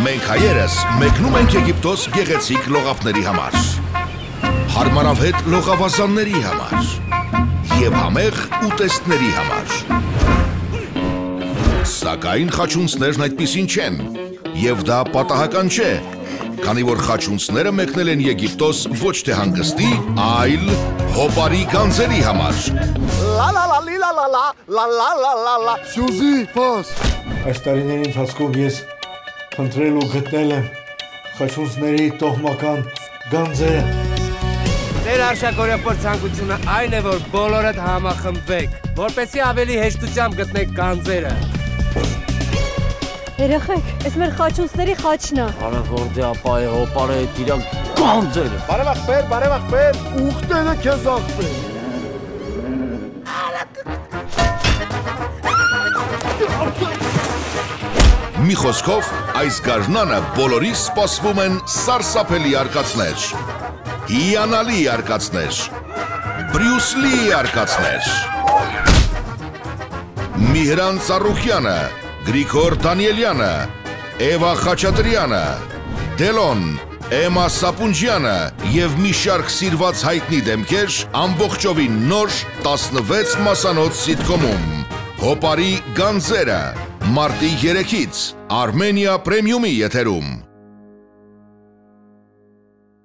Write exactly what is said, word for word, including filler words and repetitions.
Մենք հայերս մեկնում ենք Եգիպտոս գեղեցիկ լողափների համար, հարմարավետ լողավազանների համար և համեղ ուտեստների համար։ Սակայն խաչունցներն այդպիսին չեն, և դա պատահական չէ, քանի որ խաչունցները մեկնել են Եգիպտոս ոչ թե հանգստի, այլ հոպարի գանձերի համար։ Լա լա լա լի լա լա լա լա լա լա լա լա Սյուզի, ֆաս։ Այս տարիների ընթացքում ես փնտրել ու գտնել եմ խաչունցների տոհմական գանձերը։ Ձեր արշակորյապոր ցանկությունը այն է, որ բոլորդ համախմբվեք, որպեսզի ավելի հեշտությամբ գտնեք գանձերը։ Երեխեք, այս մեր խաչունցների խաչն է։ Արա որդե ապա է հոպարը է իրանք գանձերը։ Բարև ախպեր, բարև ախպեր։ Ուխտերը քեզ ախպեր։ Մի խոսքով, այս գարնանը բոլորիս սպասվում են սարսափելի արկածներ, հիանալի արկածներ, Բրյուս Լիի արկածներ, Միհրան Ծառուկյանը, Գրիգոր Դանիելյանը, Էվա Խաչատրյանը, Դելոն, Էմա Սապունջյանը և մի շարք սիրված հայտնի դեմքեր ամբողջովին նոր տասնվեց մասանոց սիթկոմում, Հոպարի գանձերը, մարտի երեքից, Արմենիա պրեմիումի եթերում։